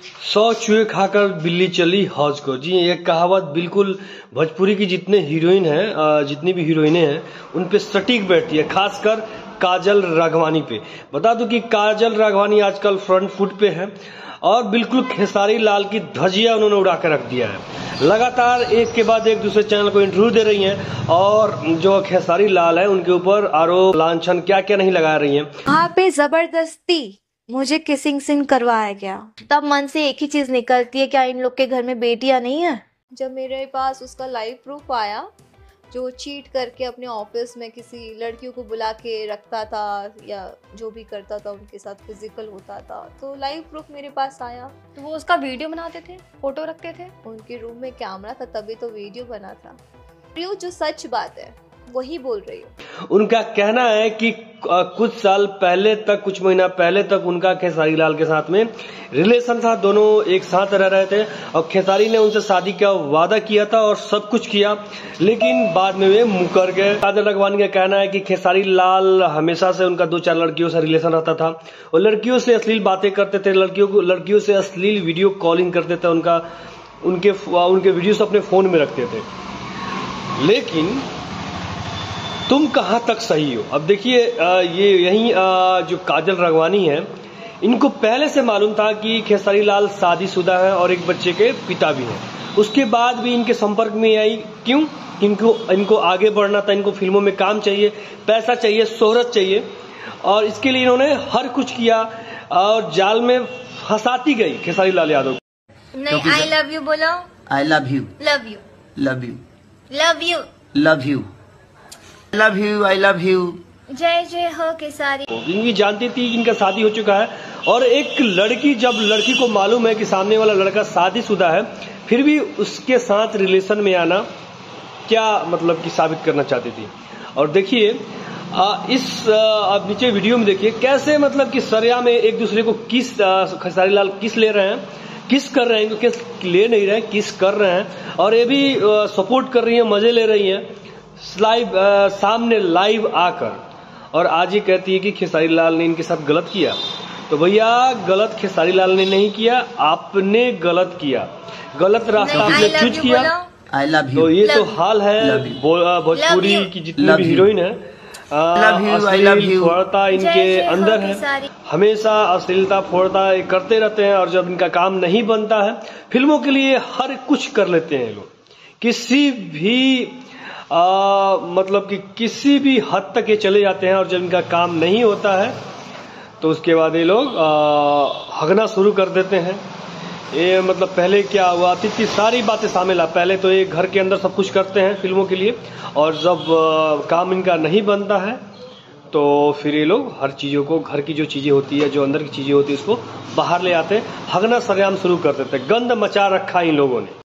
100 चूहे खाकर बिल्ली चली हौज को। जी ये कहावत बिल्कुल भोजपुरी की जितने हीरोइन हैं, जितनी भी हीरोइनें हैं उन पे सटीक बैठती है, खासकर काजल राघवानी पे। बता दूं कि काजल राघवानी आजकल फ्रंट फुट पे है और बिल्कुल खेसारी लाल की धजिया उन्होंने उड़ा के रख दिया है। लगातार एक के बाद एक दूसरे चैनल को इंटरव्यू दे रही हैं और जो खेसारी लाल है उनके ऊपर आरोप लांछन क्या क्या नहीं लगा रही हैं। वहाँ पे जबरदस्ती मुझे किसिंग सीन करवाया गया, तब मन से एक ही चीज निकलती है, क्या इन लोग के घर में बेटियां नहीं है? जब मेरे पास उसका लाइव प्रूफ आया, जो चीट करके अपने ऑफिस में किसी लड़कियों को बुला के रखता था या जो भी करता था उनके साथ फिजिकल होता था, तो लाइव प्रूफ मेरे पास आया। तो वो उसका वीडियो बनाते थे, फोटो रखते थे? उनके रूम में कैमरा था तभी तो वीडियो बना था। जो सच बात है वही बोल रही हूँ। उनका कहना है कि कुछ साल पहले तक, कुछ महीना पहले तक उनका खेसारी लाल के साथ में रिलेशन था, दोनों एक साथ रह रहे थे और खेसारी ने उनसे शादी का वादा किया था और सब कुछ किया, लेकिन बाद में वे मुकर गए। काजल राघवानी का कहना है कि खेसारी लाल हमेशा से उनका 2-4 लड़कियों से रिलेशन रहता था और लड़कियों से अश्लील बातें करते थे, लड़कियों से अश्लील वीडियो कॉलिंग करते थे, उनके वीडियोस अपने फोन में रखते थे। लेकिन तुम कहां तक सही हो? अब देखिए ये यही जो काजल राघवानी है, इनको पहले से मालूम था कि खेसारी लाल शादीशुदा है और एक बच्चे के पिता भी हैं। उसके बाद भी इनके संपर्क में आई, क्यों? इनको आगे बढ़ना था, इनको फिल्मों में काम चाहिए, पैसा चाहिए, शोहरत चाहिए और इसके लिए इन्होंने हर कुछ किया और जाल में फंसाती गई खेसारी लाल यादव। नहीं, आई लव यू बोलो। I love you, love you, love you, love you, love you, love you, I love you. जय जय हो खेसारी। इनकी जानती थी कि इनका शादी हो चुका है और एक लड़की, जब लड़की को मालूम है कि सामने वाला लड़का शादीशुदा है, फिर भी उसके साथ रिलेशन में आना क्या मतलब कि साबित करना चाहती थी। और देखिए आप नीचे वीडियो में देखिए कैसे मतलब कि सरिया में एक दूसरे को खेसारी लाल किस ले रहे हैं, किस कर रहे हैं, किस ले नहीं रहे हैं, किस कर रहे हैं और ये भी सपोर्ट कर रही है, मजे ले रही है लाइव, सामने लाइव आकर। और आज ये कहती है कि खेसारी लाल ने इनके साथ गलत किया। तो भैया गलत खेसारी लाल ने नहीं किया, आपने गलत किया, गलत रास्ता आपने चूज किया। I love you. तो ये तो हाल है भोजपुरी की जितनी भी हीरोइन है, अश्लील फोड़ता इनके अंदर है, हमेशा अश्लीलता फोड़ता करते रहते हैं और जब इनका काम नहीं बनता है, फिल्मों के लिए हर कुछ कर लेते हैं लोग, किसी भी मतलब कि किसी भी हद तक ये चले जाते हैं और जब इनका काम नहीं होता है तो उसके बाद ये लोग हगना शुरू कर देते हैं। ये मतलब पहले क्या हुआ, इतनी सारी बातें शामिल है। पहले तो ये घर के अंदर सब कुछ करते हैं फिल्मों के लिए और जब काम इनका नहीं बनता है तो फिर ये लोग हर चीजों को, घर की जो चीजें होती है, जो अंदर की चीजें होती है, उसको बाहर ले आते हैं, हगना सरेआम शुरू कर देते हैं। गंद मचा रखा इन लोगों ने।